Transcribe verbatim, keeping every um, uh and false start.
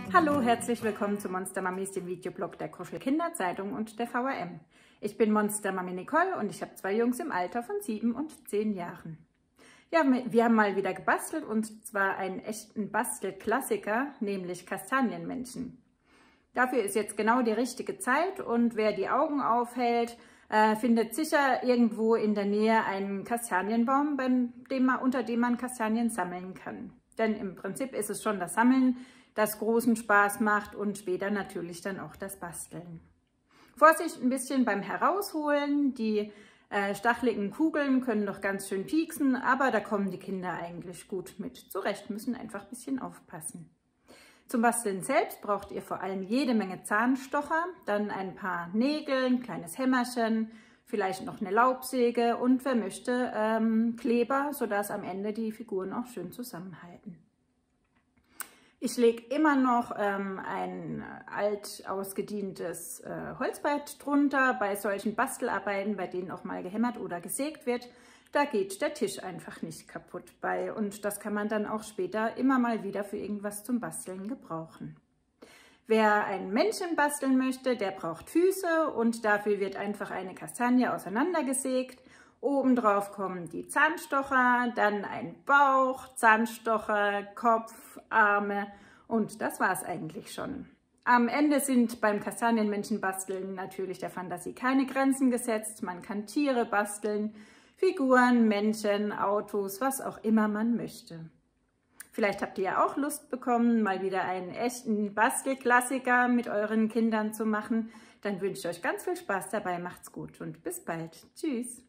Hallo, herzlich willkommen zu Monster Mamis, dem Videoblog der Kuschel Kinderzeitung und der V R M. Ich bin Monster Mami Nicole und ich habe zwei Jungs im Alter von sieben und zehn Jahren. Ja, wir haben mal wieder gebastelt und zwar einen echten Bastelklassiker, nämlich Kastanienmännchen. Dafür ist jetzt genau die richtige Zeit und wer die Augen aufhält, äh, findet sicher irgendwo in der Nähe einen Kastanienbaum, beim dem man, unter dem man Kastanien sammeln kann. Denn im Prinzip ist es schon das Sammeln, das großen Spaß macht und später natürlich dann auch das Basteln. Vorsicht ein bisschen beim Herausholen, die äh, stacheligen Kugeln können doch ganz schön pieksen, aber da kommen die Kinder eigentlich gut mit zurecht, müssen einfach ein bisschen aufpassen. Zum Basteln selbst braucht ihr vor allem jede Menge Zahnstocher, dann ein paar Nägel, ein kleines Hämmerchen, vielleicht noch eine Laubsäge und wer möchte ähm, Kleber, sodass am Ende die Figuren auch schön zusammenhalten. Ich lege immer noch ähm, ein alt ausgedientes äh, Holzbrett drunter. Bei solchen Bastelarbeiten, bei denen auch mal gehämmert oder gesägt wird, da geht der Tisch einfach nicht kaputt bei. Und das kann man dann auch später immer mal wieder für irgendwas zum Basteln gebrauchen. Wer ein Männchen basteln möchte, der braucht Füße und dafür wird einfach eine Kastanie auseinandergesägt. Obendrauf kommen die Zahnstocher, dann ein Bauch, Zahnstocher, Kopf, Arme und das war es eigentlich schon. Am Ende sind beim Kastanienmännchen basteln natürlich der Fantasie keine Grenzen gesetzt. Man kann Tiere basteln, Figuren, Männchen, Autos, was auch immer man möchte. Vielleicht habt ihr ja auch Lust bekommen, mal wieder einen echten Bastelklassiker mit euren Kindern zu machen. Dann wünsche ich euch ganz viel Spaß dabei, macht's gut und bis bald. Tschüss!